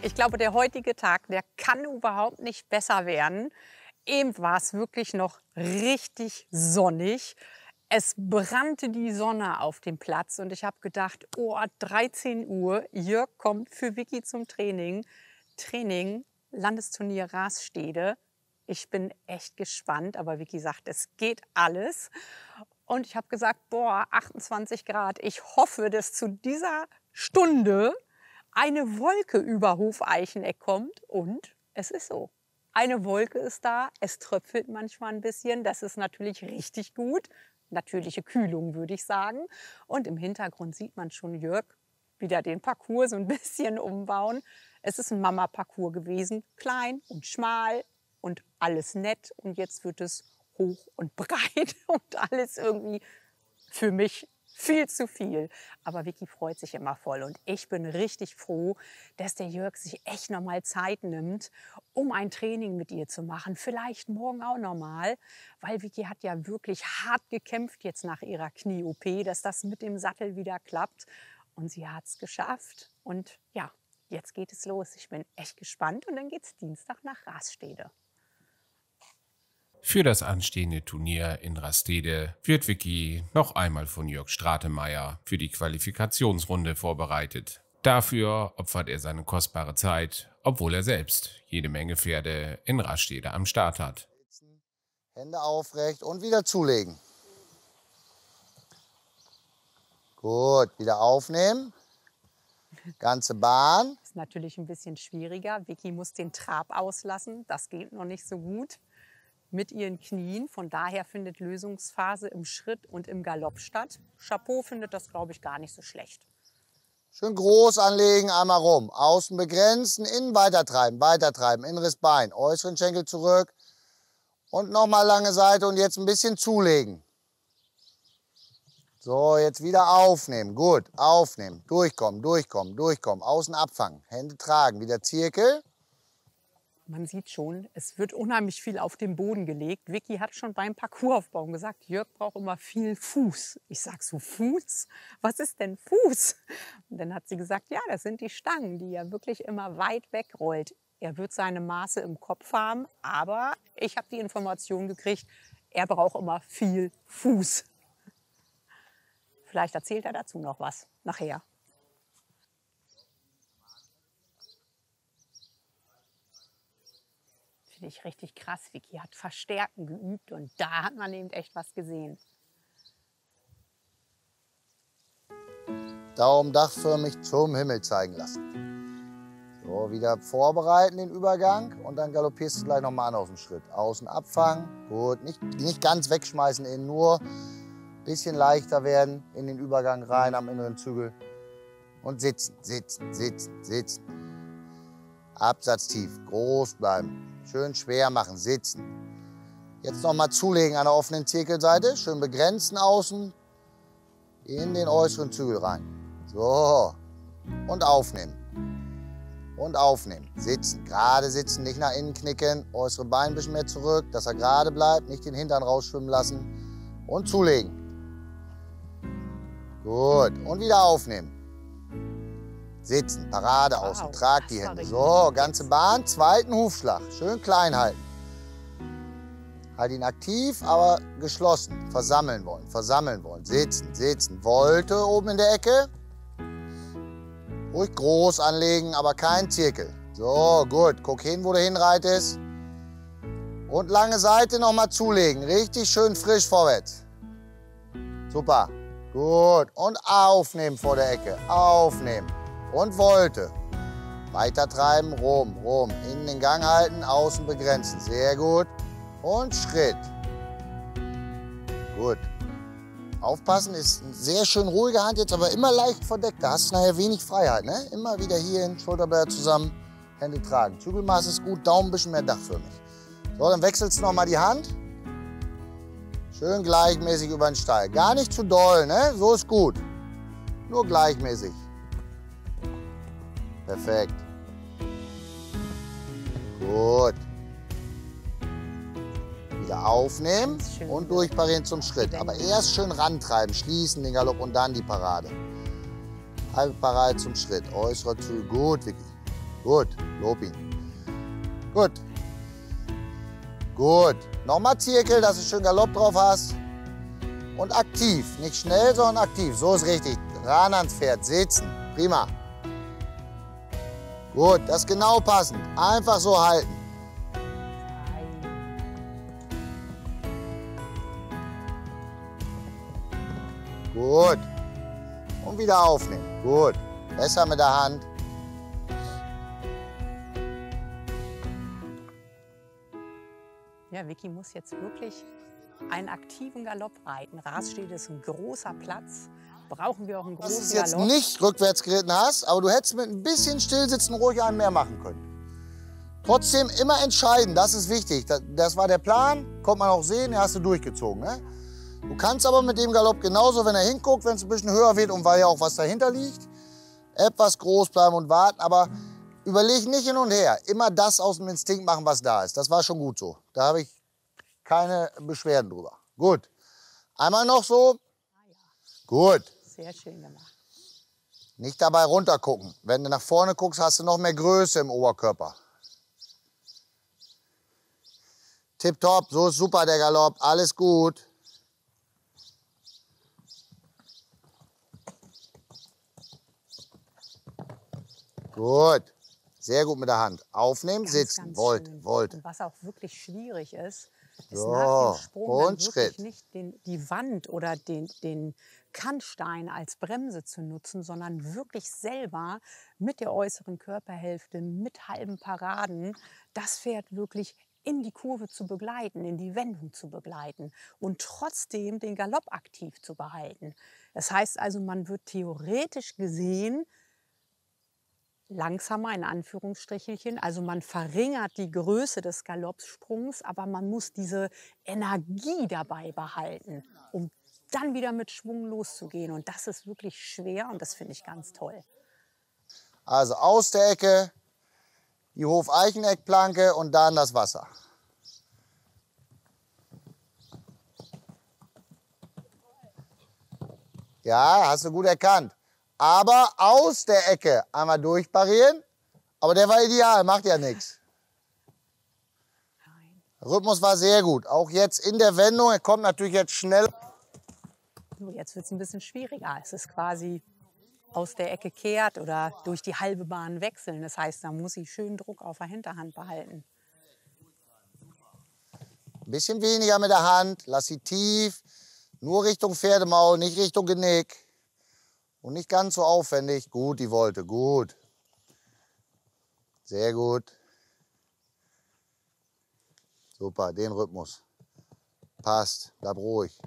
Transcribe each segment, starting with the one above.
Ich glaube, der heutige Tag, der kann überhaupt nicht besser werden. Eben war es wirklich noch richtig sonnig. Es brannte die Sonne auf dem Platz und ich habe gedacht, oh, 13 Uhr, Jörg kommt für Vicky zum Training. Training, Landesturnier Rastede. Ich bin echt gespannt, aber Vicky sagt, es geht alles. Und ich habe gesagt, boah, 28 Grad. Ich hoffe, dass zu dieser Stunde eine Wolke über Hofeicheneck kommt. Und es ist so. Eine Wolke ist da, es tröpfelt manchmal ein bisschen. Das ist natürlich richtig gut. Natürliche Kühlung, würde ich sagen. Und im Hintergrund sieht man schon Jörg wieder den Parcours so ein bisschen umbauen. Es ist ein Mama-Parcours gewesen, klein und schmal und alles nett. Und jetzt wird es hoch und breit und alles irgendwie für mich viel zu viel. Aber Vicky freut sich immer voll und ich bin richtig froh, dass der Jörg sich echt noch mal Zeit nimmt, um ein Training mit ihr zu machen. Vielleicht morgen auch noch mal, weil Vicky hat ja wirklich hart gekämpft jetzt nach ihrer Knie-OP, dass das mit dem Sattel wieder klappt. Und sie hat es geschafft. Und ja, jetzt geht es los. Ich bin echt gespannt und dann geht es Dienstag nach Rastede. Für das anstehende Turnier in Rastede wird Vicky noch einmal von Jörg Stratemeyer für die Qualifikationsrunde vorbereitet. Dafür opfert er seine kostbare Zeit, obwohl er selbst jede Menge Pferde in Rastede am Start hat. Hände aufrecht und wieder zulegen. Gut, wieder aufnehmen. Ganze Bahn. Das ist natürlich ein bisschen schwieriger. Vicky muss den Trab auslassen. Das geht noch nicht so gut mit ihren Knien. Von daher findet Lösungsphase im Schritt und im Galopp statt. Chapeau findet das, glaube ich, gar nicht so schlecht. Schön groß anlegen, einmal rum. Außen begrenzen, innen weitertreiben, weitertreiben. Inneres Bein, äußeren Schenkel zurück. Und nochmal lange Seite und jetzt ein bisschen zulegen. So, jetzt wieder aufnehmen. Gut, aufnehmen. Durchkommen, durchkommen, durchkommen. Außen abfangen. Hände tragen. Wieder Zirkel. Man sieht schon, es wird unheimlich viel auf den Boden gelegt. Vicky hat schon beim Parcoursaufbauen gesagt, Jörg braucht immer viel Fuß. Ich sag so, Fuß? Was ist denn Fuß? Und dann hat sie gesagt, ja, das sind die Stangen, die er wirklich immer weit wegrollt. Er wird seine Maße im Kopf haben, aber ich habe die Information gekriegt, er braucht immer viel Fuß. Vielleicht erzählt er dazu noch was nachher. Finde ich richtig krass. Vicky hat Verstärken geübt und da hat man eben echt was gesehen. Daumen dachförmig zum Himmel zeigen lassen. So, wieder vorbereiten den Übergang und dann galoppierst du gleich nochmal an aus dem Schritt. Außen abfangen, gut, nicht ganz wegschmeißen, innen nur ein bisschen leichter werden in den Übergang rein am inneren Zügel. Und sitzen, sitzen, sitzen, sitzen. Absatz tief, groß bleiben. Schön schwer machen, sitzen. Jetzt nochmal zulegen an der offenen Zirkelseite. Schön begrenzen außen. In den äußeren Zügel rein. So. Und aufnehmen. Und aufnehmen. Sitzen. Gerade sitzen, nicht nach innen knicken. Äußere Bein ein bisschen mehr zurück, dass er gerade bleibt. Nicht den Hintern rausschwimmen lassen. Und zulegen. Gut. Und wieder aufnehmen. Sitzen, Parade außen, trag die Hände. So, ganze Bahn, zweiten Hufschlag. Schön klein halten. Halt ihn aktiv, aber geschlossen. Versammeln wollen, versammeln wollen. Sitzen, sitzen. Volte oben in der Ecke. Ruhig groß anlegen, aber kein Zirkel. So, gut. Guck hin, wo du hinreitest. Und lange Seite nochmal zulegen. Richtig schön frisch vorwärts. Super. Gut. Und aufnehmen vor der Ecke. Aufnehmen. Und Volte. Weiter treiben, rum, rum. Innen den Gang halten, außen begrenzen. Sehr gut. Und Schritt. Gut. Aufpassen, ist eine sehr schön ruhige Hand jetzt, aber immer leicht verdeckt. Da hast du nachher wenig Freiheit. Ne? Immer wieder hier hin, Schulterblätter zusammen, Hände tragen. Zügelmaß ist gut, Daumen ein bisschen mehr dachförmig. So, dann wechselst du nochmal die Hand. Schön gleichmäßig über den Steil. Gar nicht zu doll, ne? So ist gut. Nur gleichmäßig. Perfekt. Gut. Wieder aufnehmen und durchparieren zum Schritt. Aber erst schön rantreiben, schließen den Galopp und dann die Parade. Halbe Parade zum Schritt. Äußerer Zügel. Gut, Vicky. Gut, lob ihn. Gut. Gut. Nochmal Zirkel, dass du schön Galopp drauf hast. Und aktiv. Nicht schnell, sondern aktiv. So ist richtig. Ran ans Pferd, sitzen. Prima. Gut, das ist genau passend. Einfach so halten. Gut. Und wieder aufnehmen. Gut. Besser mit der Hand. Ja, Vicky muss jetzt wirklich einen aktiven Galopp reiten. Rastedt ist ein großer Platz. Brauchen wir auch einen großen Dass du es jetzt Galopp. nicht rückwärts geritten hast, aber du hättest mit ein bisschen Stillsitzen ruhig einen mehr machen können. Trotzdem immer entscheiden, das ist wichtig. Das war der Plan, konnte man auch sehen, den hast du durchgezogen. Ne? Du kannst aber mit dem Galopp genauso, wenn er hinguckt, wenn es ein bisschen höher wird und weil ja auch was dahinter liegt, etwas groß bleiben und warten, aber überleg nicht hin und her. Immer das aus dem Instinkt machen, was da ist. Das war schon gut so. Da habe ich keine Beschwerden drüber. Gut. Einmal noch so. Gut. Sehr schön gemacht. Nicht dabei runter gucken. Wenn du nach vorne guckst, hast du noch mehr Größe im Oberkörper. Tipptopp, so ist super der Galopp. Alles gut. Gut. Sehr gut mit der Hand. Aufnehmen, Ganz, sitzen. ganz Wollt, schön. wollt. Und was auch wirklich schwierig ist So, nach dem Sprung dann und wirklich Schritt. nicht die Wand oder den Kannstein als Bremse zu nutzen, sondern wirklich selber mit der äußeren Körperhälfte, mit halben Paraden, das Pferd wirklich in die Kurve zu begleiten, in die Wendung zu begleiten und trotzdem den Galopp aktiv zu behalten. Das heißt also, man wird theoretisch gesehen langsamer in Anführungsstrichelchen, also man verringert die Größe des Galoppsprungs, aber man muss diese Energie dabei behalten, um dann wieder mit Schwung loszugehen. Und das ist wirklich schwer und das finde ich ganz toll. Also aus der Ecke, die Hofeicheneckplanke und dann das Wasser. Ja, hast du gut erkannt. Aber aus der Ecke einmal durchparieren. Aber der war ideal, macht ja nichts. Der Rhythmus war sehr gut. Auch jetzt in der Wendung, er kommt natürlich jetzt schnell. So, jetzt wird es ein bisschen schwieriger. Es ist quasi aus der Ecke kehrt oder durch die halbe Bahn wechseln. Das heißt, da muss ich schön Druck auf der Hinterhand behalten. Ein bisschen weniger mit der Hand, lass sie tief. Nur Richtung Pferdemaul, nicht Richtung Genick. Und nicht ganz so aufwendig. Gut, die Wolte, gut. Sehr gut. Super, den Rhythmus. Passt, bleib ruhig.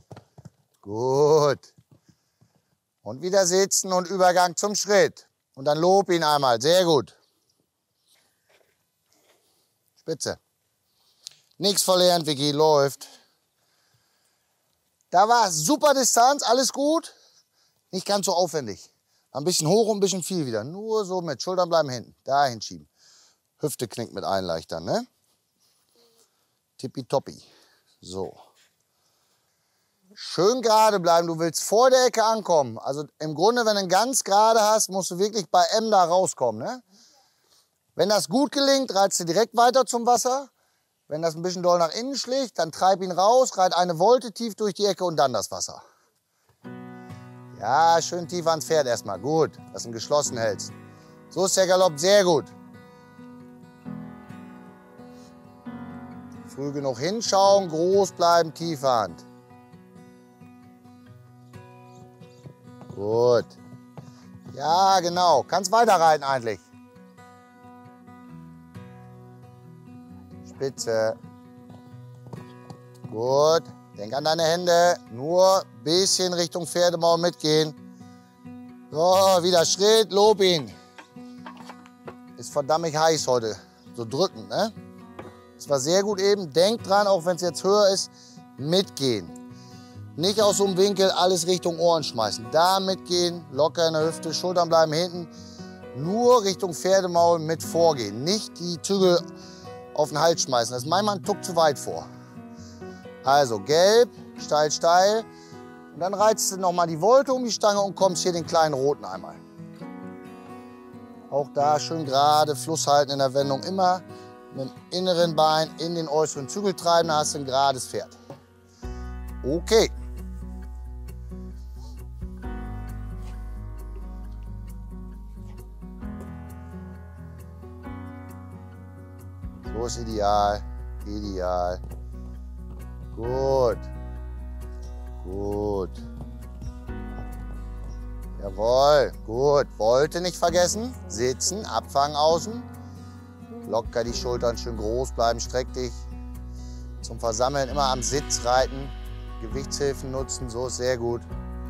Gut. Und wieder sitzen und Übergang zum Schritt. Und dann lob ihn einmal, sehr gut. Spitze. Nichts verlernt, Vicky, läuft. Da war super Distanz, alles gut. Nicht ganz so aufwendig. Ein bisschen hoch und ein bisschen viel wieder. Nur so mit Schultern bleiben hinten. Dahin schieben. Hüfte knickt mit einleichtern, ne? Tippitoppi. So. Schön gerade bleiben. Du willst vor der Ecke ankommen. Also im Grunde, wenn du ganz gerade hast, musst du wirklich bei M da rauskommen, ne? Wenn das gut gelingt, reizt du direkt weiter zum Wasser. Wenn das ein bisschen doll nach innen schlägt, dann treib ihn raus, reit eine Wolte tief durch die Ecke und dann das Wasser. Ja, schön tief ans Pferd erstmal. Gut, dass du ihn geschlossen hältst. So ist der Galopp, sehr gut. Früh genug hinschauen, groß bleiben, tiefe Hand. Gut. Ja, genau. Kannst weiter reiten eigentlich. Spitze. Gut. Denk an deine Hände. Nur ein bisschen Richtung Pferdemaul mitgehen. So, wieder Schritt. Lob ihn. Ist verdammt heiß heute. So drückend, ne? Das war sehr gut eben. Denk dran, auch wenn es jetzt höher ist, mitgehen. Nicht aus so einem Winkel alles Richtung Ohren schmeißen. Da mitgehen, locker in der Hüfte, Schultern bleiben hinten. Nur Richtung Pferdemaul mit vorgehen. Nicht die Zügel auf den Hals schmeißen. Das ist manchmal ein Tuck zu weit vor. Also gelb, steil, steil. Und dann reizt du nochmal die Wolte um die Stange und kommst hier den kleinen roten einmal. Auch da schön gerade, Fluss halten in der Wendung. Immer mit dem inneren Bein in den äußeren Zügel treiben, da hast du ein gerades Pferd. Okay. So ist ideal. Ideal. Gut. Gut. Jawohl. Gut. Wollte nicht vergessen. Sitzen, abfangen außen. Locker die Schultern schön groß bleiben, streck dich. Zum Versammeln immer am Sitz reiten. Gewichtshilfen nutzen, so ist sehr gut.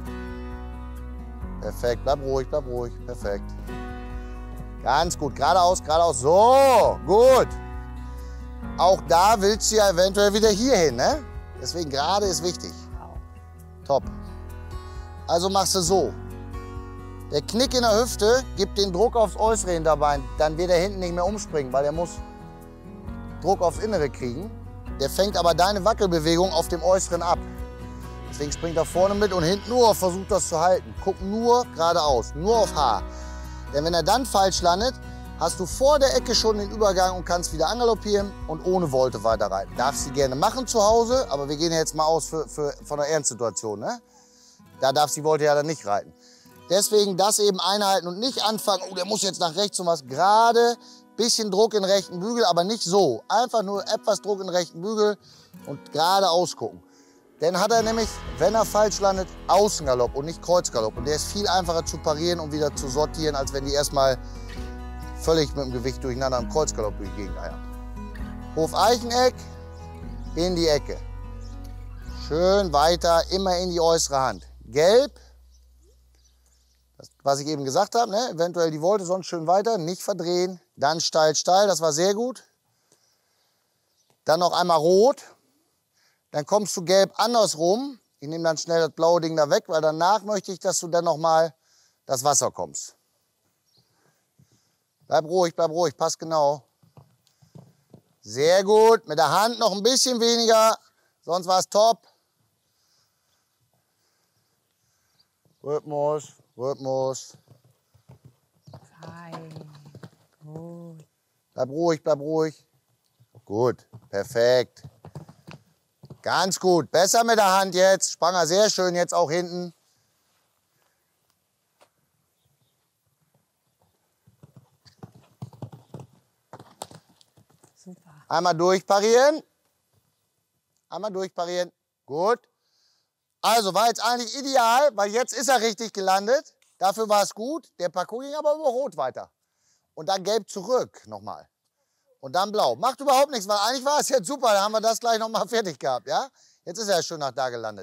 Perfekt, bleib ruhig, perfekt. Ganz gut, geradeaus, geradeaus, so, gut. Auch da willst du ja eventuell wieder hier hin, ne? Deswegen gerade ist wichtig. Top. Also machst du so. Der Knick in der Hüfte gibt den Druck aufs äußere Hinterbein. Dann wird er hinten nicht mehr umspringen, weil er muss Druck aufs Innere kriegen. Der fängt aber deine Wackelbewegung auf dem Äußeren ab. Deswegen springt er vorne mit und hinten nur, versucht das zu halten. Guck nur geradeaus, nur auf H. Denn wenn er dann falsch landet, hast du vor der Ecke schon den Übergang und kannst wieder angaloppieren und ohne Volte weiterreiten. Darfst du gerne machen zu Hause, aber wir gehen jetzt mal aus von der Ernstsituation. Ne? Da darfst du die Volte ja dann nicht reiten. Deswegen das eben einhalten und nicht anfangen, oh, der muss jetzt nach rechts und was. Gerade, bisschen Druck in den rechten Bügel, aber nicht so. Einfach nur etwas Druck in den rechten Bügel und geradeaus gucken. Dann hat er nämlich, wenn er falsch landet, Außengalopp und nicht Kreuzgalopp. Und der ist viel einfacher zu parieren und wieder zu sortieren, als wenn die erstmal völlig mit dem Gewicht durcheinander im Kreuzgalopp durch die Gegend eiern. Hof Eicheneck, in die Ecke. Schön weiter, immer in die äußere Hand. Gelb, das, was ich eben gesagt habe, ne? Eventuell die Volte, sonst schön weiter, nicht verdrehen. Dann steil, steil, das war sehr gut. Dann noch einmal rot. Dann kommst du gelb andersrum. Ich nehme dann schnell das blaue Ding da weg, weil danach möchte ich, dass du dann noch mal das Wasser kommst. Bleib ruhig, pass genau. Sehr gut. Mit der Hand noch ein bisschen weniger, sonst war es top. Rhythmus, Rhythmus. Fein. Gut. Bleib ruhig. Gut, perfekt. Ganz gut. Besser mit der Hand jetzt. Spranger sehr schön jetzt auch hinten. Super. Einmal durchparieren. Gut. Also war jetzt eigentlich ideal, weil jetzt ist er richtig gelandet. Dafür war es gut. Der Parcours ging aber über Rot weiter. Und dann Gelb zurück nochmal. Und dann Blau. Macht überhaupt nichts, weil eigentlich war es jetzt super. Da haben wir das gleich nochmal fertig gehabt. Ja? Jetzt ist er schön nach da gelandet.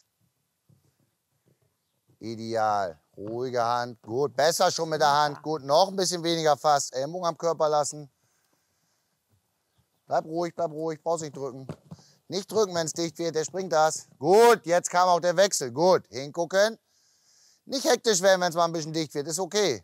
Ideal. Ruhige Hand. Gut. Besser schon mit der Hand. Gut. Noch ein bisschen weniger fast. Ellbogen am Körper lassen. Bleib ruhig. Brauchst nicht drücken. Nicht drücken, wenn es dicht wird. Der springt das. Gut. Jetzt kam auch der Wechsel. Gut. Hingucken. Nicht hektisch werden, wenn es mal ein bisschen dicht wird. Ist okay.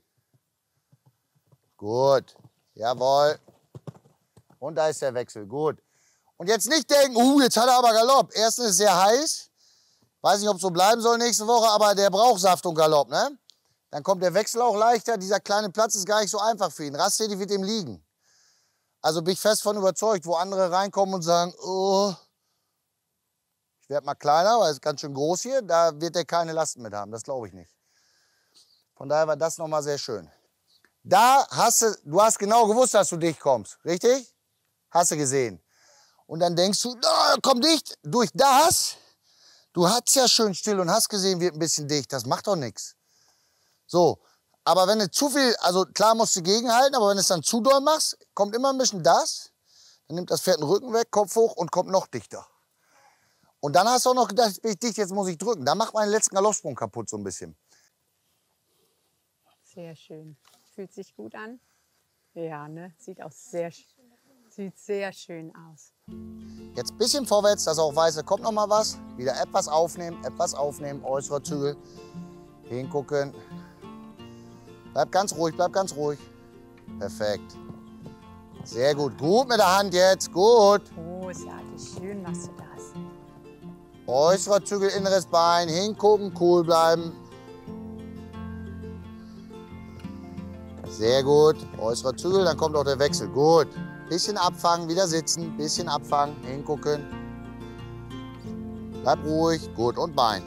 Gut. Jawohl. Und da ist der Wechsel. Gut. Und jetzt nicht denken, jetzt hat er aber Galopp. Erstens ist es sehr heiß. Weiß nicht, ob es so bleiben soll nächste Woche, aber der braucht Saft und Galopp. Ne? Dann kommt der Wechsel auch leichter. Dieser kleine Platz ist gar nicht so einfach für ihn. Raststätte wird ihm liegen. Also bin ich fest von überzeugt, wo andere reinkommen und sagen, oh, ich werde mal kleiner, weil es ist ganz schön groß hier. Da wird er keine Lasten mit haben. Das glaube ich nicht. Von daher war das nochmal sehr schön. Da du hast genau gewusst, dass du dicht kommst. Richtig? Hast du gesehen. Und dann denkst du, komm dicht. Durch das, du hattest ja schön still und hast gesehen, wird ein bisschen dicht. Das macht doch nichts. So, aber wenn du zu viel, also klar musst du gegenhalten, aber wenn du es dann zu doll machst, kommt immer ein bisschen das. Dann nimmt das Pferd den Rücken weg, Kopf hoch und kommt noch dichter. Und dann hast du auch noch gedacht, bin ich dicht, jetzt muss ich drücken. Da macht meinen letzten Galoppsprung kaputt so ein bisschen. Sehr schön. Fühlt sich gut an. Ja, ne? Sieht sehr schön aus. Jetzt ein bisschen vorwärts, dass er auch weiß, da kommt noch mal was. Wieder etwas aufnehmen, äußerer Zügel. Hingucken. Bleib ganz ruhig. Perfekt. Sehr gut. Gut mit der Hand jetzt. Gut. Großartig. Schön machst du das. Äußerer Zügel, inneres Bein. Hingucken, cool bleiben. Sehr gut. Äußerer Zügel, dann kommt auch der Wechsel. Gut. Bisschen abfangen, wieder sitzen. Bisschen abfangen, hingucken. Bleib ruhig. Gut. Und Bein.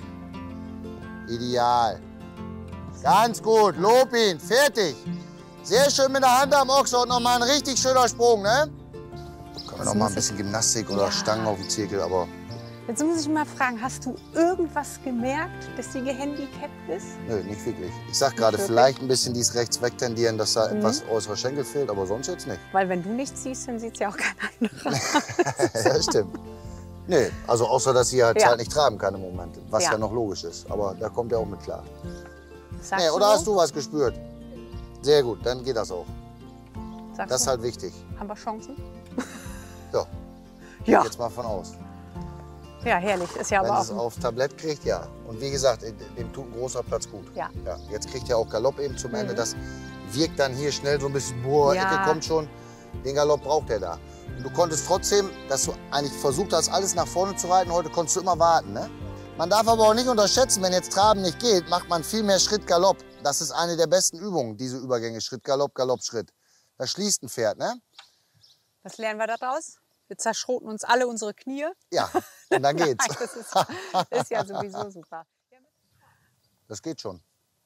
Ideal. Ganz gut. Lob ihn. Fertig. Sehr schön mit der Hand am Ochse und nochmal ein richtig schöner Sprung, ne? Können wir noch mal ein bisschen Gymnastik oder Stangen auf dem Zirkel, aber... Jetzt muss ich mal fragen, hast du irgendwas gemerkt, dass sie gehandicapt ist? Nö, nicht wirklich. Ich sag gerade, vielleicht ein bisschen dies rechts wegtendieren, dass da etwas äußerer Schenkel fehlt, aber sonst jetzt nicht. Weil wenn du nichts siehst, dann sieht es ja auch kein anderer. Ja, stimmt. Nee, also außer, dass sie halt, halt nicht traben kann im Moment, was ja noch logisch ist. Aber da kommt er auch mit klar. Nee, oder hast du was gespürt? Sehr gut, dann geht das auch. Sagst das ist du? halt wichtig. Haben wir Chancen? Ja. Ja. Jetzt mal von aus. Ja, herrlich. Ist ja Wenn aber es auch... aufs Tablett kriegt, ja. Und wie gesagt, dem tut ein großer Platz gut. Ja. Jetzt kriegt er auch Galopp eben zum Ende. Das wirkt dann hier schnell so ein bisschen, boah, Ecke kommt schon. Den Galopp braucht er da. Und du konntest trotzdem, dass du eigentlich versucht hast, alles nach vorne zu reiten. Heute konntest du immer warten, ne? Man darf aber auch nicht unterschätzen, wenn jetzt Traben nicht geht, macht man viel mehr Schritt-Galopp. Das ist eine der besten Übungen, diese Übergänge. Schritt-Galopp, Galopp-Schritt. Das schließt ein Pferd, ne? Was lernen wir daraus? Wir zerschroten uns alle unsere Knie. Ja, und dann geht's. Das ist ja sowieso super. Das geht schon.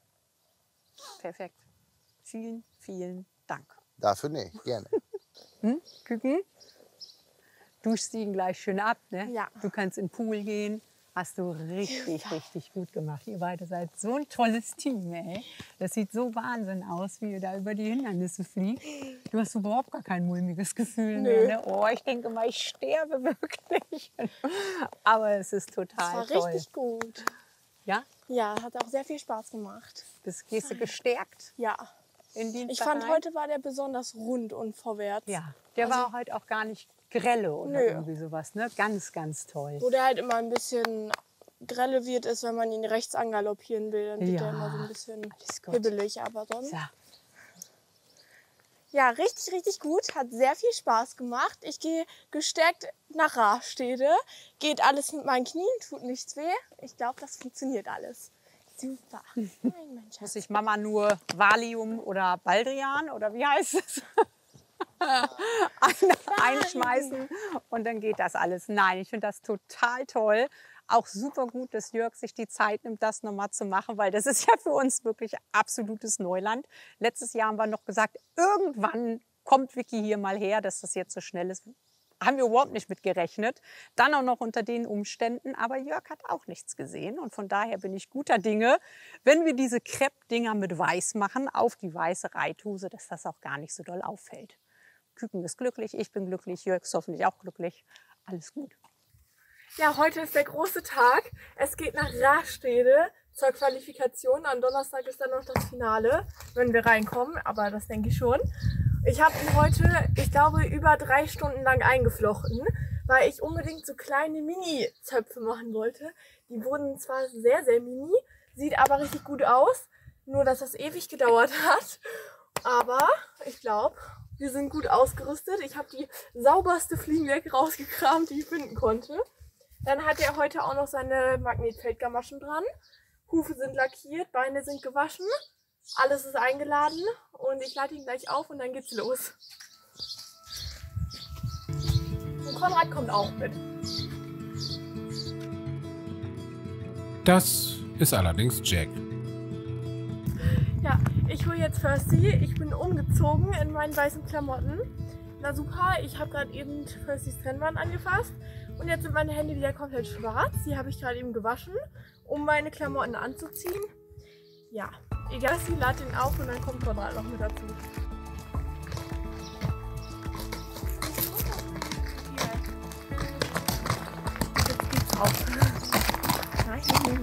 Perfekt. Vielen, vielen Dank. Dafür nicht, gerne. Küken, duschst ihn gleich schön ab, ne? Ja. Du kannst in den Pool gehen. Hast du richtig gut gemacht. Ihr beide seid so ein tolles Team, ey. Das sieht so Wahnsinn aus, wie ihr da über die Hindernisse fliegt. Du hast überhaupt gar kein mulmiges Gefühl mehr, ne? Oh, ich denke mal, ich sterbe wirklich. Aber es ist total Das war toll. richtig gut. Ja? Ja, hat auch sehr viel Spaß gemacht. Gehst du gestärkt Ja. in die Ich fand, heute war der besonders rund und vorwärts. Ja, der war halt auch gar nicht grelle oder Nö. irgendwie sowas, ne? Ganz, ganz toll. Wo der halt immer ein bisschen grelle wird, ist, wenn man ihn rechts angaloppieren will. Dann wird Ja, der immer so ein bisschen alles gut. hibbelig. Aber sonst. Ja. Ja, richtig gut. Hat sehr viel Spaß gemacht. Ich gehe gestärkt nach Rastede. Geht alles mit meinen Knien, tut nichts weh. Ich glaube, das funktioniert alles. Super. Nein, mein Muss Schatz. sich Mama nur Valium oder Baldrian oder wie heißt es? einschmeißen und dann geht das alles. Nein, ich finde das total toll. Auch super gut, dass Jörg sich die Zeit nimmt, das nochmal zu machen, weil das ist ja für uns wirklich absolutes Neuland. Letztes Jahr haben wir noch gesagt, irgendwann kommt Vicky hier mal her, dass das jetzt so schnell ist. Haben wir überhaupt nicht mit gerechnet. Dann auch noch unter den Umständen. Aber Jörg hat auch nichts gesehen. Und von daher bin ich guter Dinge, wenn wir diese Krepp-Dinger mit Weiß machen, auf die weiße Reithose, dass das auch gar nicht so doll auffällt. Küken ist glücklich, ich bin glücklich, Jörg ist hoffentlich auch glücklich. Alles gut. Ja, heute ist der große Tag. Es geht nach Rastede zur Qualifikation. Am Donnerstag ist dann noch das Finale, wenn wir reinkommen. Aber das denke ich schon. Ich habe ihn heute, ich glaube, über 3 Stunden lang eingeflochten, weil ich unbedingt so kleine Mini-Zöpfe machen wollte. Die wurden zwar sehr, sehr mini, sieht aber richtig gut aus. Nur, dass das ewig gedauert hat. Aber ich glaube, wir sind gut ausgerüstet. Ich habe die sauberste Fliegendecke rausgekramt, die ich finden konnte. Dann hat er heute auch noch seine Magnetfeldgamaschen dran. Hufe sind lackiert, Beine sind gewaschen. Alles ist eingeladen und ich lade ihn gleich auf und dann geht's los. Und Konrad kommt auch mit. Das ist allerdings Jack. Ja, ich hole jetzt Firsty. Ich bin umgezogen in meinen weißen Klamotten. Na super, ich habe gerade eben Firstys Trennwand angefasst. Und jetzt sind meine Hände wieder komplett schwarz. Die habe ich gerade eben gewaschen, um meine Klamotten anzuziehen. Ja, egal, sie lade ihn auf und dann kommt Konrad noch mit dazu. Jetzt geht's auf. Nein.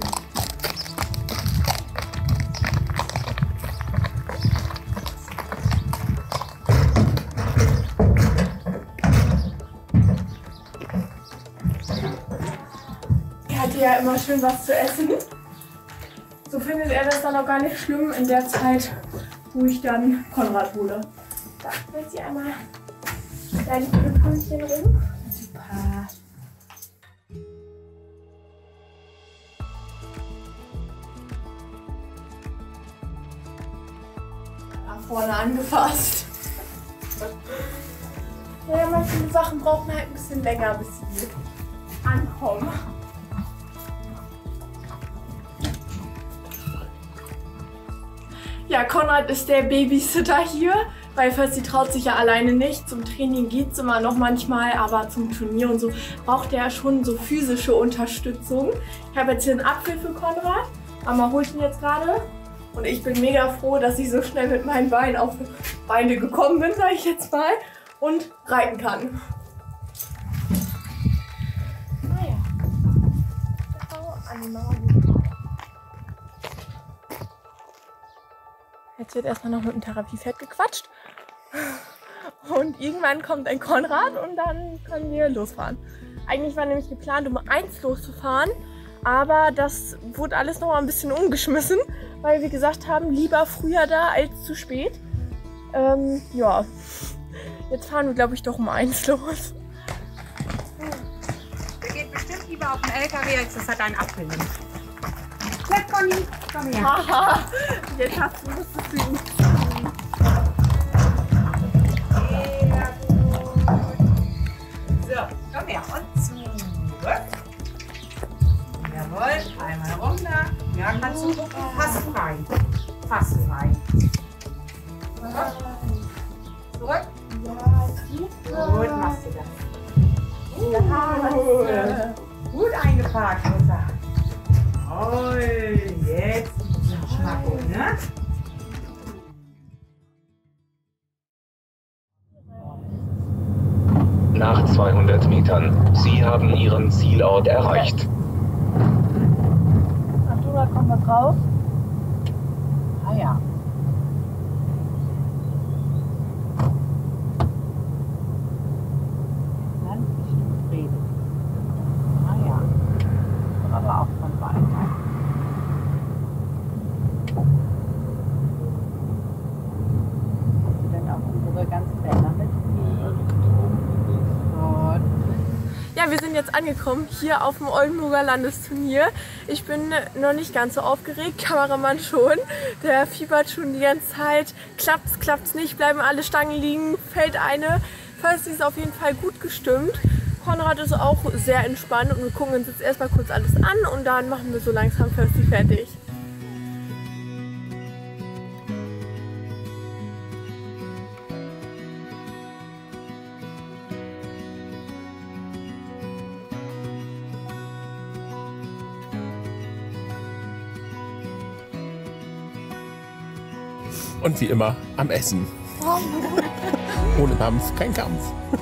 Er hatte ja immer schön was zu essen. So findet er das dann auch gar nicht schlimm in der Zeit, wo ich dann Konrad hole. Da lässt sie einmal deine Pünktchen rum. Super. nach vorne angefasst. Ja, manche Sachen brauchen halt ein bisschen länger, bis sie ankommen. Ja, Konrad ist der Babysitter hier, weil Fösti traut sich ja alleine nicht. Zum Training geht es immer noch manchmal, aber zum Turnier und so braucht er schon so physische Unterstützung. Ich habe jetzt hier einen Apfel für Konrad. Mama holt ihn jetzt gerade. Und ich bin mega froh, dass ich so schnell mit meinen Beinen auf Beine gekommen bin, sage ich jetzt mal, und reiten kann. Naja. Jetzt wird erstmal noch mit dem Therapiepferd gequatscht. Und irgendwann kommt ein Konrad und dann können wir losfahren. Eigentlich war nämlich geplant, um 1 loszufahren, aber das wurde alles noch mal ein bisschen umgeschmissen, weil wir gesagt haben, lieber früher da als zu spät. Ja, jetzt fahren wir, glaube ich, doch um 1 los. Der geht bestimmt lieber auf den LKW, als dass er deinen Apfel nimmt. Ja, Conny, komm her. Haha, jetzt musstest du ihn ziehen. Sehr gut. So, komm her und zurück. Jawohl, einmal runter. Ja, kannst du gucken, fast frei. Fast frei. Zurück. Gut, machst du das. Ja, gut eingeparkt, Mutter. Oh, jetzt Schmacko, ne? Nach 200 Metern. Sie haben Ihren Zielort erreicht. Achtung, da kommt was raus. Ah ja. Ganz bestimmt reden. Ah ja. Aber auch von weiter. Hast du denn auch unsere ganzen Bänder mit? Ja, wir sind jetzt angekommen hier auf dem Oldenburger Landesturnier. Ich bin noch nicht ganz so aufgeregt, Kameramann schon. Der fiebert schon die ganze Zeit. Klappt's nicht, bleiben alle Stangen liegen, fällt eine. Fösti ist auf jeden Fall gut gestimmt. Konrad ist auch sehr entspannt und wir gucken uns jetzt erstmal kurz alles an und dann machen wir so langsam Fösti fertig. Und wie immer am Essen. Ohne Kampf, kein Kampf.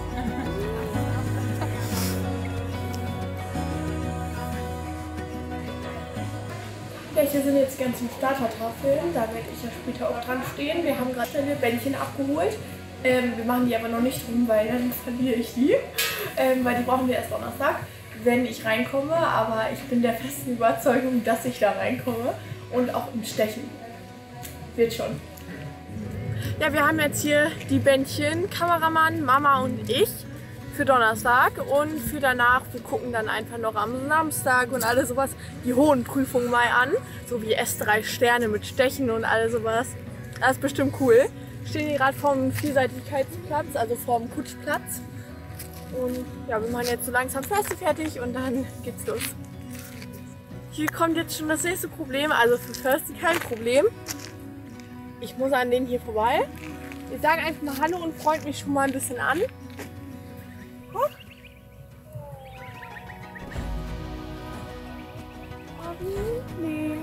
Ja, hier sind jetzt die ganzen Startertafeln, da werde ich ja später auch dran stehen. Wir haben gerade eine Bändchen abgeholt. Wir machen die aber noch nicht rum, weil dann verliere ich die. Weil die brauchen wir erst Donnerstag, wenn ich reinkomme. Aber ich bin der festen Überzeugung, dass ich da reinkomme. Und auch im Stechen. Wird schon. Ja, wir haben jetzt hier die Bändchen, Kameramann, Mama und ich, für Donnerstag. Und für danach, wir gucken dann einfach noch am Samstag und alles sowas, die hohen Prüfungen mal an. So wie S3 Sterne mit Stechen und alles sowas. Das ist bestimmt cool. Stehen hier gerade vorm Vielseitigkeitsplatz, also vorm Kutschplatz. Und ja, wir machen jetzt so langsam Feste fertig und dann geht's los. Hier kommt jetzt schon das nächste Problem, also für Fösti kein Problem. Ich muss an denen hier vorbei. Ich sage einfach mal Hallo und freut mich schon mal ein bisschen an. Guck. Nee.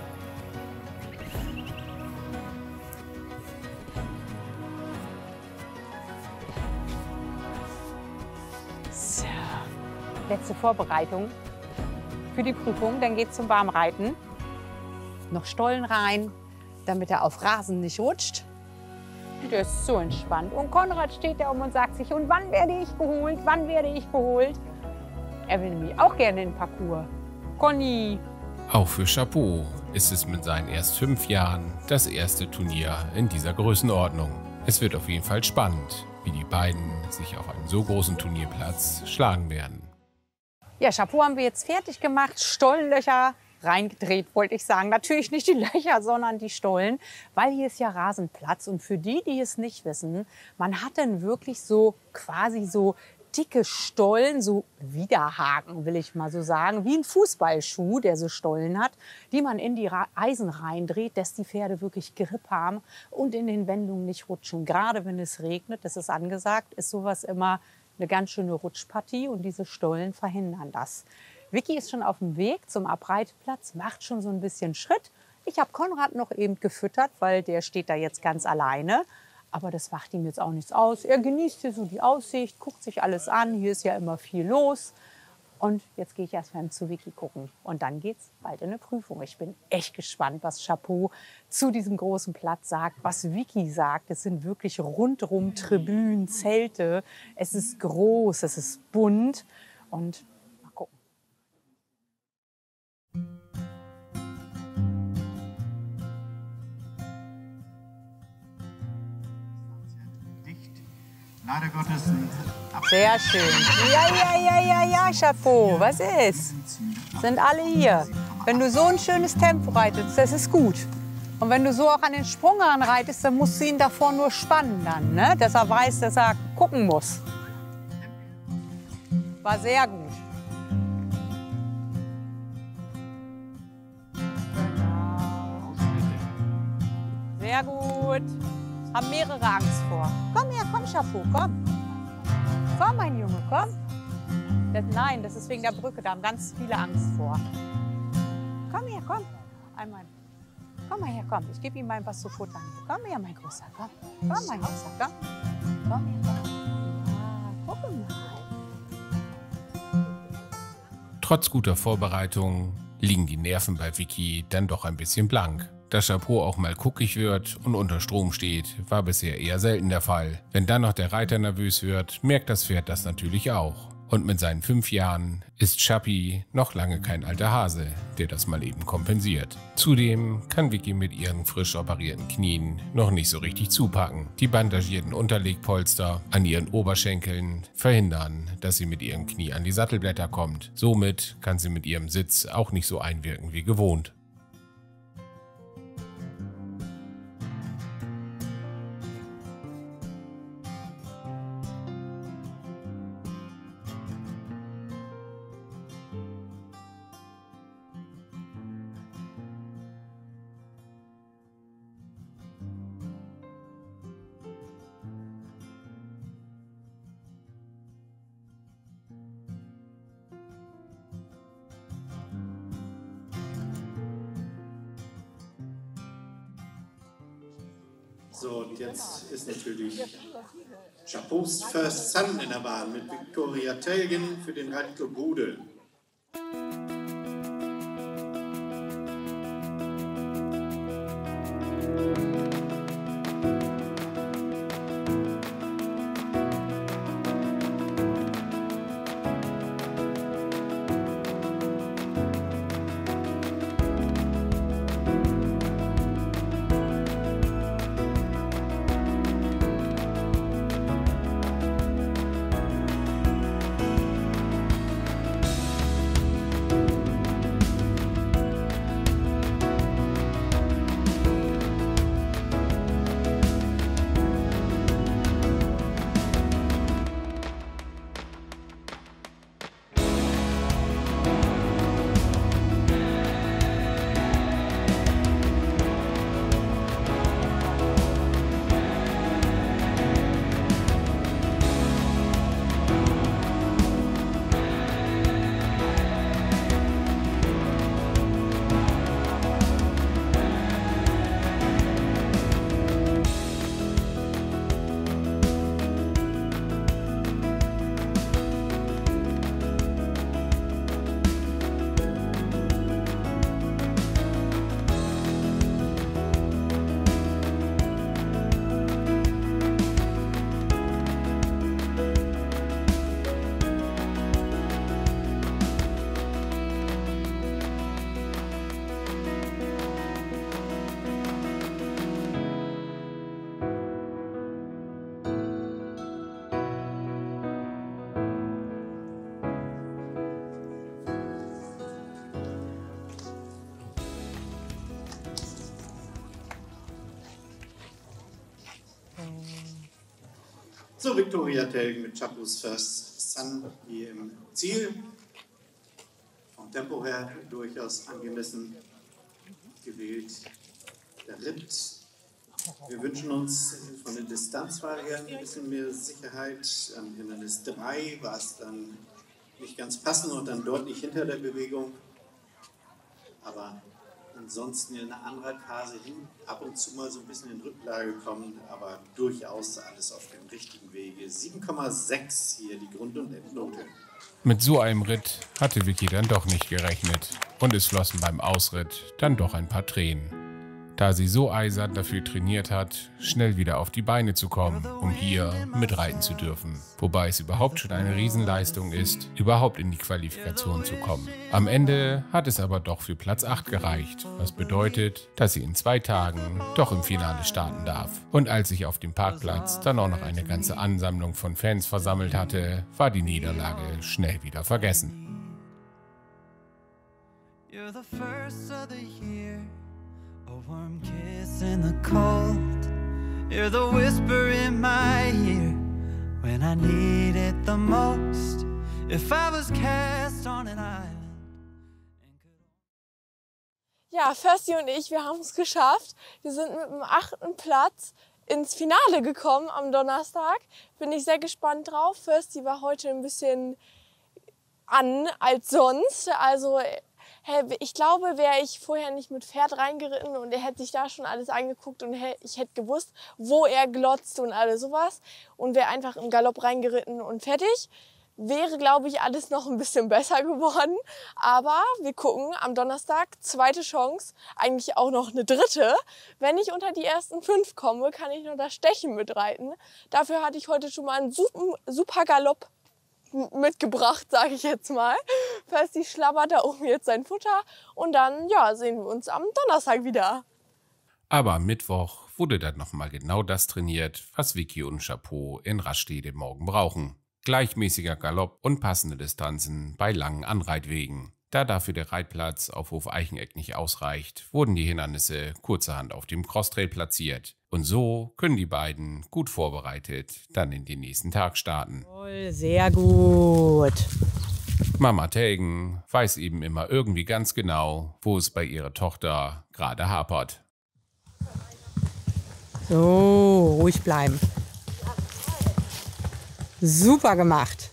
So, letzte Vorbereitung für die Prüfung. Dann geht's zum Warmreiten. Noch Stollen rein, damit er auf Rasen nicht rutscht. Der ist so entspannt. Und Konrad steht da und sagt sich, und wann werde ich geholt? Wann werde ich geholt? Er will nämlich auch gerne in den Parcours. Conny. Auch für Chapeau ist es mit seinen erst 5 Jahren das erste Turnier in dieser Größenordnung. Es wird auf jeden Fall spannend, wie die beiden sich auf einem so großen Turnierplatz schlagen werden. Ja, Chapeau haben wir jetzt fertig gemacht. Stollenlöcher reingedreht, wollte ich sagen. Natürlich nicht die Löcher, sondern die Stollen, weil hier ist ja Rasenplatz. Und für die, die es nicht wissen, man hat dann wirklich so quasi so dicke Stollen, so Widerhaken, will ich mal so sagen, wie ein Fußballschuh, der so Stollen hat, die man in die Eisen reindreht, dass die Pferde wirklich Grip haben und in den Wendungen nicht rutschen. Gerade wenn es regnet, das ist angesagt, ist sowas immer eine ganz schöne Rutschpartie und diese Stollen verhindern das. Vicky ist schon auf dem Weg zum Abreiteplatz, macht schon so ein bisschen Schritt. Ich habe Konrad noch eben gefüttert, weil der steht da jetzt ganz alleine. Aber das macht ihm jetzt auch nichts aus. Er genießt hier so die Aussicht, guckt sich alles an. Hier ist ja immer viel los. Und jetzt gehe ich erst mal zu Vicky gucken. Und dann geht's bald in eine Prüfung. Ich bin echt gespannt, was Chapeau zu diesem großen Platz sagt, was Vicky sagt. Es sind wirklich rundrum Tribünen, Zelte. Es ist groß, es ist bunt. Und mal gucken. Leider Gottes. Sehr schön. Ja, Chapeau. Was ist? Sind alle hier. Wenn du so ein schönes Tempo reitest, das ist gut. Und wenn du so auch an den Sprung ranreitest, dann musst du ihn davor nur spannen dann, ne? Dass er weiß, dass er gucken muss. War sehr gut. Sehr gut. Haben mehrere Angst vor. Komm her, komm, Chapeau, komm. Komm, mein Junge, komm. Nein, das ist wegen der Brücke, da haben ganz viele Angst vor. Komm her, komm. Einmal. Komm mal her, komm. Ich gebe ihm mal was zu futtern. Komm her, mein Großer, komm. Komm, mein Großer, komm. Komm her, komm. Ja, guck mal. Trotz guter Vorbereitung liegen die Nerven bei Vicky dann doch ein bisschen blank. Dass Chapeau auch mal guckig wird und unter Strom steht, war bisher eher selten der Fall. Wenn dann noch der Reiter nervös wird, merkt das Pferd das natürlich auch. Und mit seinen 5 Jahren ist Chappie noch lange kein alter Hase, der das mal eben kompensiert. Zudem kann Vicky mit ihren frisch operierten Knien noch nicht so richtig zupacken. Die bandagierten Unterlegpolster an ihren Oberschenkeln verhindern, dass sie mit ihrem Knie an die Sattelblätter kommt. Somit kann sie mit ihrem Sitz auch nicht so einwirken wie gewohnt. So, und jetzt ist natürlich Chapeaus First Son in der Bahn mit Viktoria Telgen für den Reitclub Rudel. So, Viktoria Telgen mit Chapeau's First Sun hier im Ziel. Vom Tempo her durchaus angemessen gewählt. Der Ritt. Wir wünschen uns von der Distanzwahl her ein bisschen mehr Sicherheit. Am Hindernis 3 war es dann nicht ganz passend und dann deutlich hinter der Bewegung. Aber ansonsten in der Anreitphase hin ab und zu mal so ein bisschen in Rücklage kommen, aber durchaus alles auf dem richtigen Wege. 7,6 hier die Grund- und Endnote. Mit so einem Ritt hatte Vicky dann doch nicht gerechnet und es flossen beim Ausritt dann doch ein paar Tränen. Da sie so eisern dafür trainiert hat, schnell wieder auf die Beine zu kommen, um hier mitreiten zu dürfen. Wobei es überhaupt schon eine Riesenleistung ist, überhaupt in die Qualifikation zu kommen. Am Ende hat es aber doch für Platz 8 gereicht, was bedeutet, dass sie in 2 Tagen doch im Finale starten darf. Und als sich auf dem Parkplatz dann auch noch eine ganze Ansammlung von Fans versammelt hatte, war die Niederlage schnell wieder vergessen. You're the first of the year. A warm kiss in the cold. You're the whisper in my ear when I need it the most. If I was cast on an island. Ja, Försti und ich, wir haben es geschafft. Wir sind mit dem 8. Platz ins Finale gekommen am Donnerstag. Bin ich sehr gespannt drauf. Försti war heute ein bisschen an als sonst. Also ich glaube, wäre ich vorher nicht mit Pferd reingeritten und er hätte sich da schon alles angeguckt und ich hätte gewusst, wo er glotzt und alles sowas und wäre einfach im Galopp reingeritten und fertig, wäre, glaube ich, alles noch ein bisschen besser geworden. Aber wir gucken am Donnerstag, 2. Chance, eigentlich auch noch eine 3. Wenn ich unter die ersten 5 komme, kann ich noch das Stechen mitreiten. Dafür hatte ich heute schon mal einen super Galopp mitgebracht, sage ich jetzt mal. Försti schlabbert da oben jetzt sein Futter und dann sehen wir uns am Donnerstag wieder. Aber am Mittwoch wurde dann nochmal genau das trainiert, was Vicky und Chapeau in Rastede morgen brauchen. Gleichmäßiger Galopp und passende Distanzen bei langen Anreitwegen. Da dafür der Reitplatz auf Hof Eicheneck nicht ausreicht, wurden die Hindernisse kurzerhand auf dem Crosstrail platziert. Und so können die beiden gut vorbereitet dann in den nächsten Tag starten. Sehr gut. Mama Telgen weiß eben immer irgendwie ganz genau, wo es bei ihrer Tochter gerade hapert. So, ruhig bleiben. Super gemacht.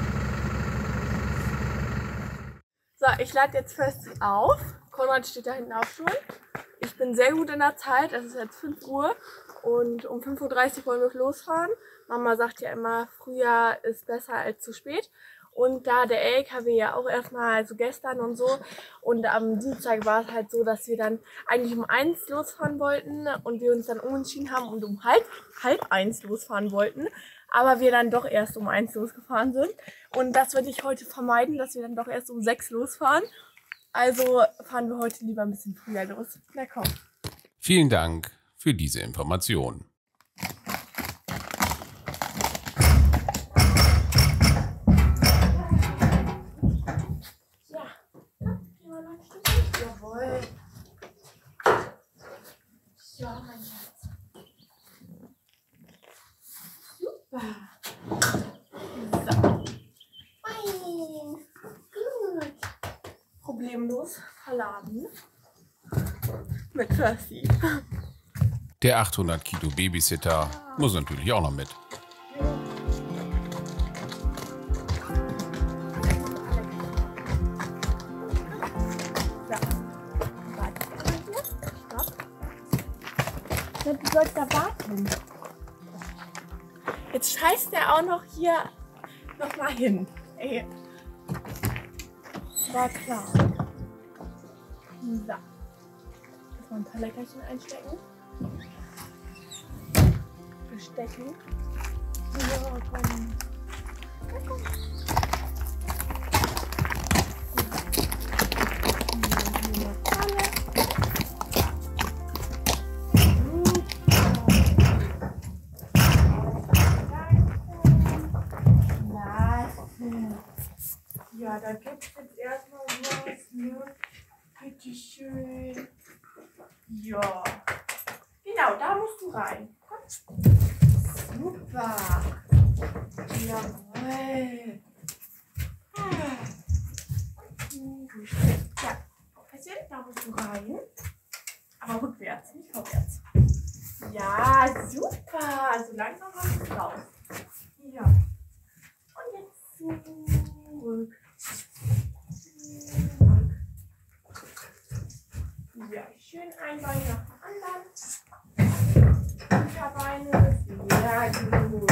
So, ich lade jetzt Försti auf. Konrad steht da hinten auch schon. Ich bin sehr gut in der Zeit. Es ist jetzt 5 Uhr und um 5:30 Uhr wollen wir losfahren. Mama sagt ja immer, früher ist besser als zu spät. Und da der LKW ja auch erstmal, also gestern und so, und am Dienstag war es halt so, dass wir dann eigentlich um 1 losfahren wollten und wir uns dann umentschieden haben und um halb 1 losfahren wollten, aber wir dann doch erst um 1 losgefahren sind. Und das würde ich heute vermeiden, dass wir dann doch erst um 6 losfahren. Also fahren wir heute lieber ein bisschen früher los. Na komm. Vielen Dank für diese Information. Jawohl. Ja, mein Schatz. Super. So. Fein. Gut. Problemlos verladen. Mit Försti. Der 800 Kilo Babysitter muss natürlich auch noch mit. Du sollst da warten. Jetzt scheißt er auch noch hier nochmal hin. Ey. War klar. So. Erstmal ein paar Leckerchen einstecken. Bestechen. So, komm. Ja, komm. Ja, da gibt es jetzt erstmal was, ne? Bitte schön. Ja. Genau, da musst du rein. Komm. Super. Jawohl. Ja, Pässchen, da musst du rein. Aber rückwärts, nicht vorwärts. Ja, super. Also langsam machst du raus. Ja. Und jetzt zurück. Ja, schön ein Bein nach dem anderen. Hinterbeine. Sehr gut.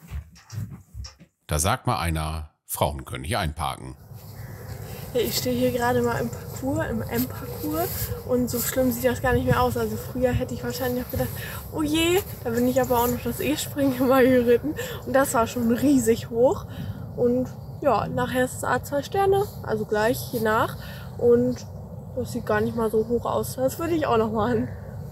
Da sagt mal einer, Frauen können hier einparken. Ich stehe hier gerade mal im Parcours, im M-Parcours und so schlimm sieht das gar nicht mehr aus. Also früher hätte ich wahrscheinlich auch gedacht, oh je, da bin ich aber auch noch das E-Springen mal geritten und das war schon riesig hoch. Und ja, nachher ist es A2 Sterne, also gleich hier nach und das sieht gar nicht mal so hoch aus. Das würde ich auch noch machen.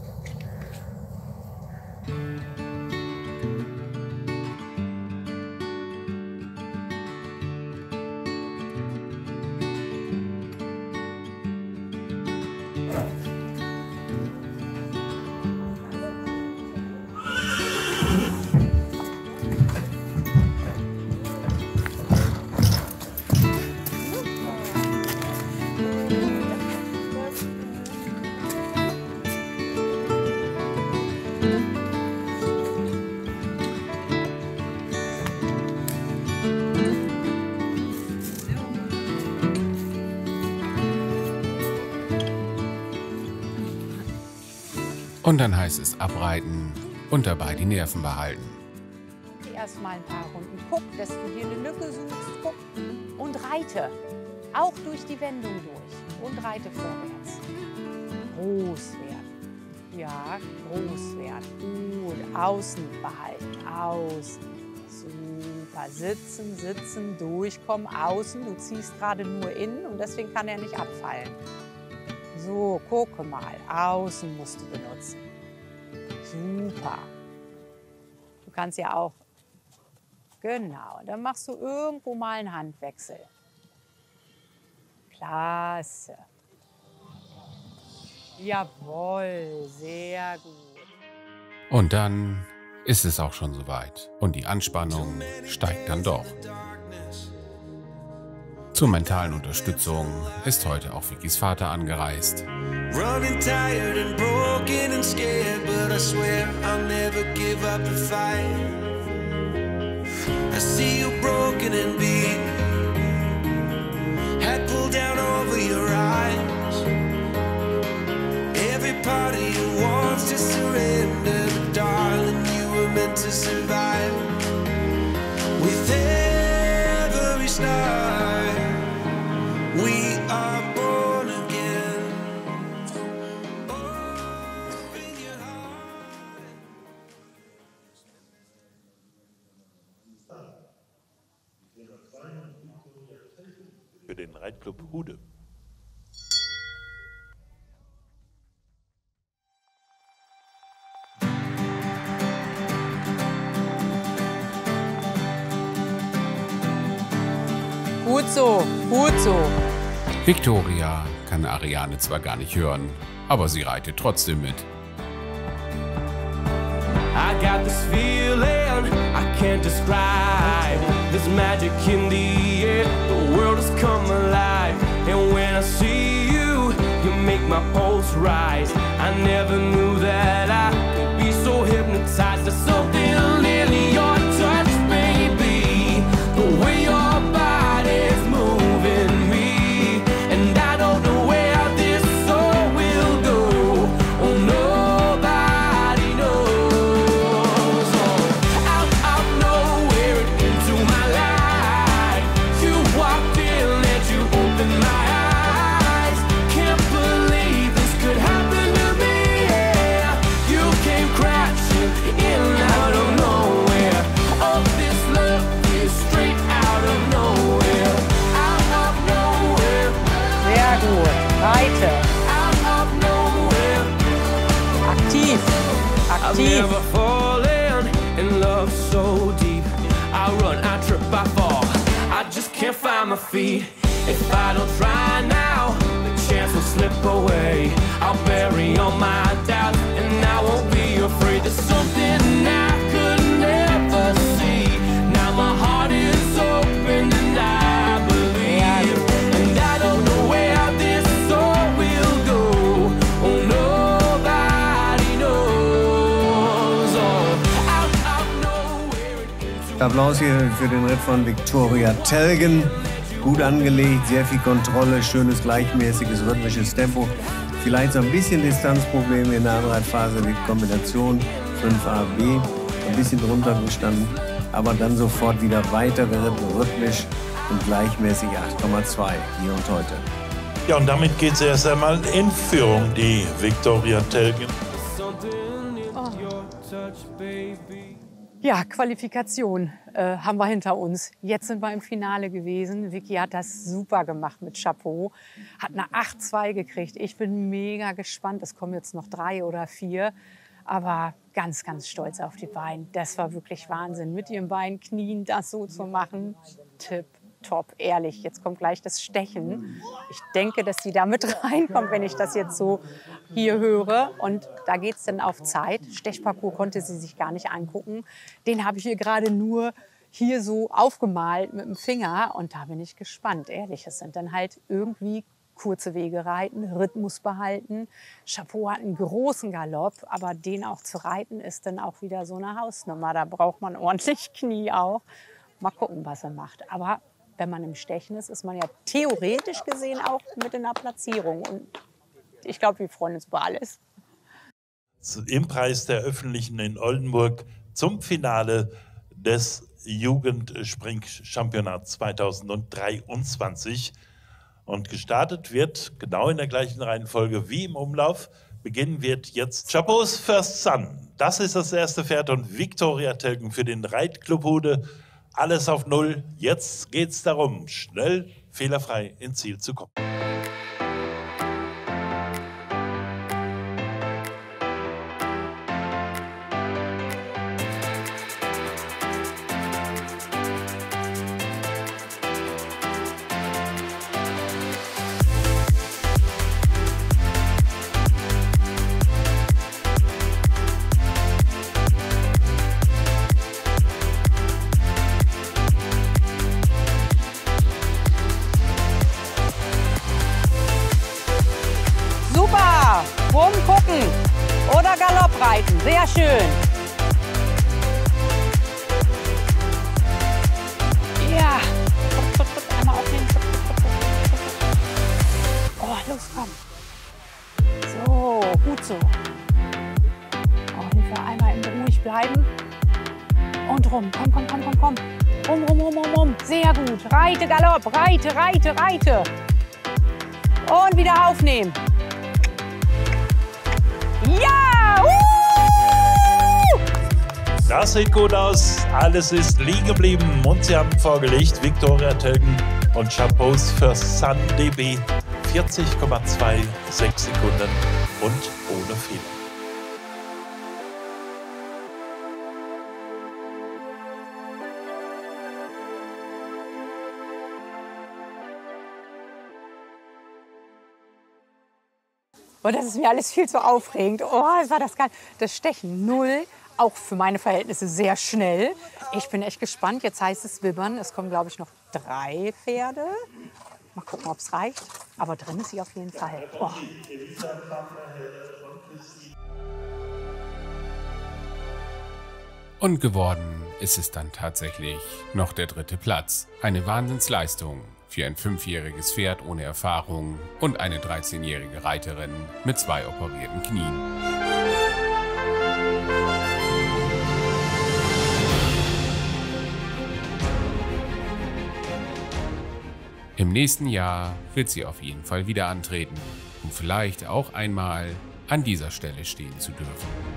Und dann heißt es abreiten und dabei die Nerven behalten. Erstmal ein paar Runden guck, dass du dir eine Lücke suchst, guck und reite. Auch durch die Wendung durch und reite vorwärts. Groß werden. Ja, groß werden. Gut, außen behalten, außen. Super, sitzen, sitzen, durchkommen, außen. Du ziehst gerade nur innen und deswegen kann er nicht abfallen. So, gucke mal, außen musst du benutzen. Super. Du kannst ja auch, genau, dann machst du irgendwo mal einen Handwechsel. Klasse. Jawohl, sehr gut. Und dann ist es auch schon soweit. Und die Anspannung steigt dann doch. Zur mentalen Unterstützung ist heute auch Vickys Vater angereist. Running tired and broken and scared, but I swear I'll never give up the fight. I see you broken and beat, head pulled down over your eyes. Every part of you wants to surrender, but darling, you were meant to survive. With every star, we are born again. Open your heart. Für den Reitclub Hude. Gut so, gut so. Victoria kann Ariane zwar gar nicht hören, aber sie reitet trotzdem mit. I got this feeling I can't describe. This magic in the air, the world has come alive. And when I see you, you make my pulse rise. I never knew that I could be so hypnotized. There's something in your touch, baby. The way your body's moving me. And I don't know where this soul will go. Oh, nobody knows. Oh, out of nowhere into my life, you walked in and you opened my eyes. Can't believe this could happen to me. Yeah, you came crashing in out of nowhere. Oh, this love is straight out of nowhere. Out of nowhere. Sehr gut. Reite. Out of nowhere. Aktiv. I've Aktiv. never fallen in love so deep. I run, I trip, I fall. I just can't find my feet. If I don't try now, the chance will slip away. I'll bury all my doubts and I won't be afraid. There's something I could never see. Now Applaus hier für den Ritt von Viktoria Telgen. Gut angelegt, sehr viel Kontrolle, schönes, gleichmäßiges, rhythmisches Tempo. Vielleicht so ein bisschen Distanzprobleme in der Anreitphase, die Kombination 5AB, ein bisschen drunter gestanden, aber dann sofort wieder weiter geritten, rhythmisch und gleichmäßig 8,2 hier und heute. Ja, und damit geht sie erst einmal in Führung, die Viktoria Telgen. Ja, Qualifikation haben wir hinter uns. Jetzt sind wir im Finale gewesen. Vicky hat das super gemacht mit Chapeau. Hat eine 8,2 gekriegt. Ich bin mega gespannt. Es kommen jetzt noch 3 oder 4. Aber ganz, ganz stolz auf die Beine. Das war wirklich Wahnsinn. Mit ihrem Bein knien, das so zu machen. Top, ehrlich. Jetzt kommt gleich das Stechen. Ich denke, dass sie da mit reinkommt, wenn ich das jetzt so hier höre. Und da geht es dann auf Zeit. Stechparcours konnte sie sich gar nicht angucken. Den habe ich ihr gerade nur hier so aufgemalt mit dem Finger. Und da bin ich gespannt, ehrlich. Es sind dann halt irgendwie kurze Wege reiten, Rhythmus behalten. Chapeau hat einen großen Galopp, aber den auch zu reiten ist dann auch wieder so eine Hausnummer. Da braucht man ordentlich Knie auch. Mal gucken, was er macht. Aber wenn man im Stechen ist, ist man ja theoretisch gesehen auch mit in der Platzierung. Und ich glaube, wir freuen uns über alles. Im Preis der Öffentlichen in Oldenburg zum Finale des Jugendspringchampionats 2023. Und gestartet wird, genau in der gleichen Reihenfolge wie im Umlauf, beginnen wird jetzt Chapeau's First Son. Das ist das erste Pferd und Viktoria Telgen für den Reitclub Hude. Alles auf Null. Jetzt geht es darum, schnell, fehlerfrei ins Ziel zu kommen. Rumgucken oder Galopp reiten. Sehr schön. Ja. Einmal aufnehmen. Oh, los, komm. So, gut so. Oh, Hilfe, einmal ruhig bleiben. Und rum. Komm. Rum. Sehr gut. Reite, Galopp. Reite. Und wieder aufnehmen. Ja! Das sieht gut aus. Alles ist liegen geblieben und sie haben vorgelegt. Viktoria Telgen und Chapeau's First Son DB 40,26 Sekunden und ohne Fehler. Oh, das ist mir alles viel zu aufregend. Oh, war das geil. Das Stechen 0, auch für meine Verhältnisse sehr schnell. Ich bin echt gespannt. Jetzt heißt es wibbern. Es kommen, glaube ich, noch 3 Pferde. Mal gucken, ob es reicht. Aber drin ist sie auf jeden Fall. Oh. Und geworden ist es dann tatsächlich noch der 3. Platz. Eine Wahnsinnsleistung für ein 5-jähriges Pferd ohne Erfahrung und eine 13-jährige Reiterin mit 2 operierten Knien. Im nächsten Jahr wird sie auf jeden Fall wieder antreten, um vielleicht auch einmal an dieser Stelle stehen zu dürfen.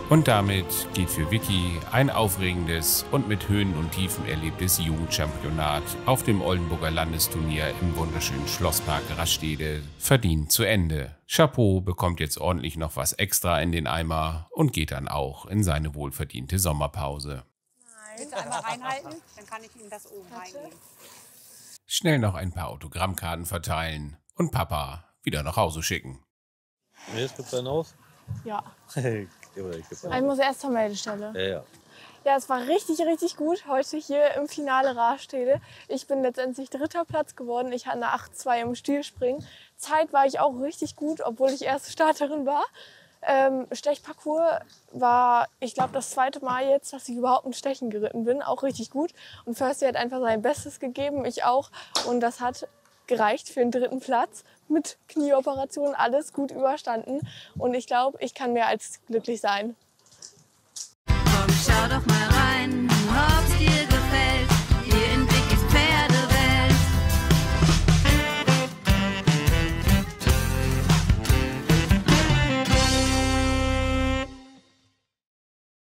Und damit geht für Vicky ein aufregendes und mit Höhen und Tiefen erlebtes Jugendchampionat auf dem Oldenburger Landesturnier im wunderschönen Schlosspark Rastede verdient zu Ende. Chapeau bekommt jetzt ordentlich noch was extra in den Eimer und geht dann auch in seine wohlverdiente Sommerpause. Willst du einmal reinhalten? Dann kann ich Ihnen das oben reingeben. Schnell noch ein paar Autogrammkarten verteilen und Papa wieder nach Hause schicken. Jetzt gibt's einen aus? Ja. Ich muss erst zur Meldestelle. Ja. Ja, es war richtig, richtig gut heute hier im Finale Rastede. Ich bin letztendlich 3. Platz geworden. Ich hatte eine 8,2 im Stilspringen. Zeit war ich auch richtig gut, obwohl ich erste Starterin war. Stechparcours war, ich glaube, das 2. Mal jetzt, dass ich überhaupt ein Stechen geritten bin. Auch richtig gut. Und Förster hat einfach sein Bestes gegeben, ich auch. Und das hat gereicht für den 3. Platz. Mit Knieoperation alles gut überstanden. Und ich glaube, ich kann mehr als glücklich sein. Komm, schau doch mal